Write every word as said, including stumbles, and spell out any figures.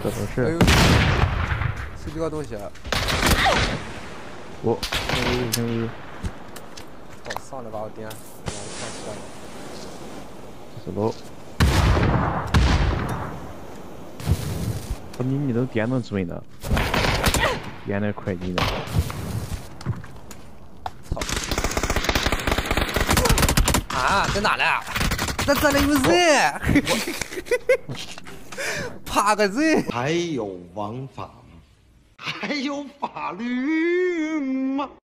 这都是。 哎呦，是这个东西啊！ 我，哎呦， 哦，上来把我点，太气了。 这是喽。这秘密都电动指纹的，电的快进的。 操！啊，在哪呢？那这里有人！怕个人！ 还有王法吗？还有法律吗？